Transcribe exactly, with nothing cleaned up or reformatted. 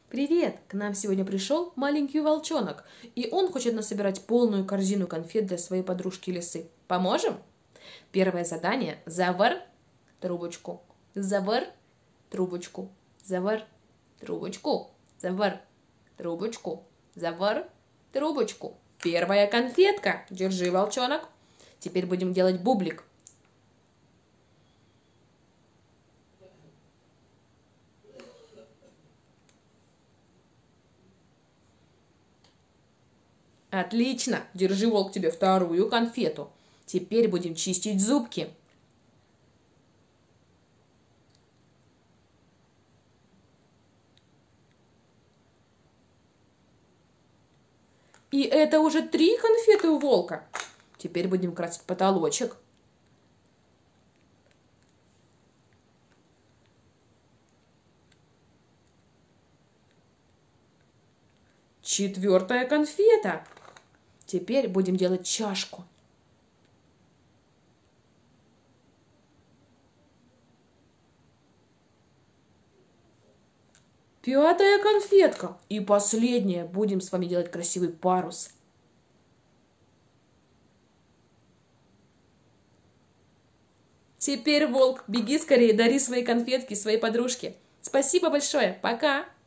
Привет! К нам сегодня пришел маленький волчонок, и он хочет насобирать полную корзину конфет для своей подружки Лисы. Поможем? Первое задание – завар трубочку, завар трубочку, завар трубочку, завар трубочку, завар трубочку. Первая конфетка. Держи, волчонок. Теперь будем делать бублик. Отлично! Держи, волк, тебе вторую конфету. Теперь будем чистить зубки. И это уже три конфеты у волка. Теперь будем красить потолочек. Четвертая конфета. Теперь будем делать чашку. Пятая конфетка. И последняя. Будем с вами делать красивый парус. Теперь, волк, беги скорее, дари свои конфетки своей подружке. Спасибо большое. Пока.